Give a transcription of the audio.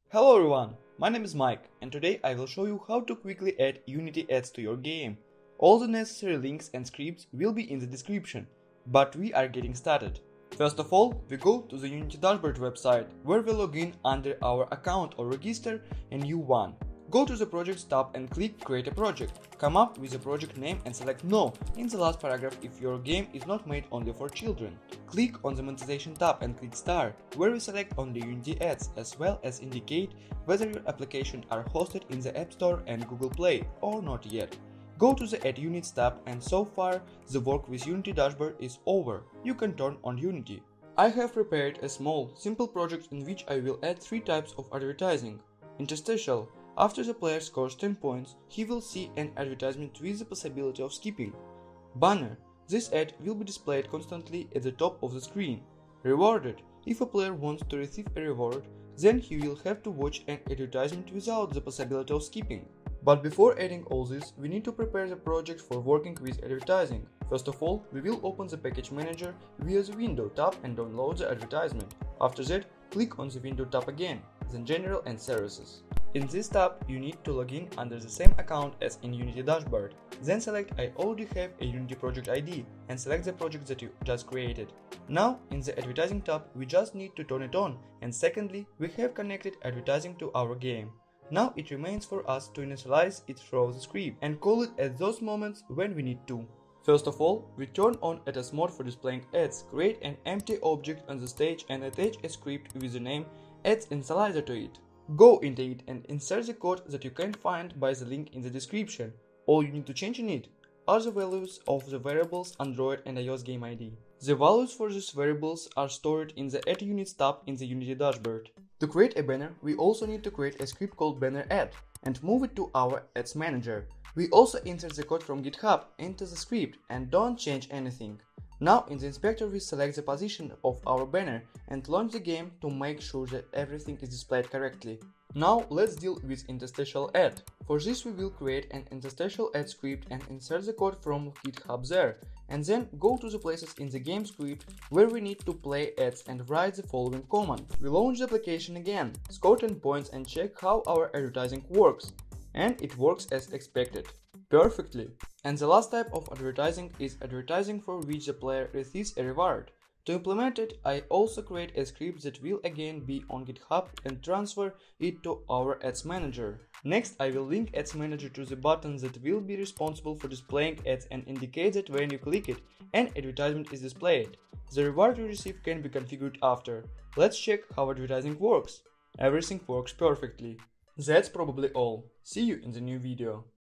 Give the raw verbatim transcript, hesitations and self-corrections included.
Hello everyone, my name is Mike and today I will show you how to quickly add Unity ads to your game. All the necessary links and scripts will be in the description, but we are getting started. First of all, we go to the Unity dashboard website where we log in under our account or register a new one. Go to the Projects tab and click Create a project. Come up with a project name and select No in the last paragraph if your game is not made only for children. Click on the Monetization tab and click Start, where we select only Unity ads as well as indicate whether your application are hosted in the App Store and Google Play or not yet. Go to the Add Units tab and so far the work with Unity dashboard is over. You can turn on Unity. I have prepared a small, simple project in which I will add three types of advertising. Interstitial. After the player scores ten points, he will see an advertisement with the possibility of skipping. Banner. This ad will be displayed constantly at the top of the screen. Rewarded. If a player wants to receive a reward, then he will have to watch an advertisement without the possibility of skipping. But before adding all this, we need to prepare the project for working with advertising. First of all, we will open the Package Manager via the Window tab and download the advertisement. After that, click on the Window tab again, then General and Services. In this tab, you need to log in under the same account as in Unity dashboard. Then select I already have a Unity project I D and select the project that you just created. Now, in the Advertising tab, we just need to turn it on, and secondly, we have connected advertising to our game. Now it remains for us to initialize it through the script and call it at those moments when we need to. First of all, we turn on Ads mode for displaying ads, create an empty object on the stage and attach a script with the name AdsManager to it. Go into it and insert the code that you can find by the link in the description. All you need to change in it are the values of the variables Android and iOS game I D. The values for these variables are stored in the Add Units tab in the Unity dashboard. To create a banner, we also need to create a script called banner ad and move it to our AdsManager. We also insert the code from GitHub into the script and don't change anything. Now in the inspector we select the position of our banner and launch the game to make sure that everything is displayed correctly. Now let's deal with interstitial ad. For this we will create an interstitial ad script and insert the code from GitHub there, and then go to the places in the game script where we need to play ads and write the following command. We launch the application again, score ten points and check how our advertising works. And it works as expected. Perfectly. And the last type of advertising is advertising for which the player receives a reward. To implement it, I also create a script that will again be on GitHub and transfer it to our AdsManager. Next, I will link AdsManager to the button that will be responsible for displaying ads and indicate that when you click it, an advertisement is displayed. The reward you receive can be configured after. Let's check how advertising works. Everything works perfectly. That's probably all. See you in the new video.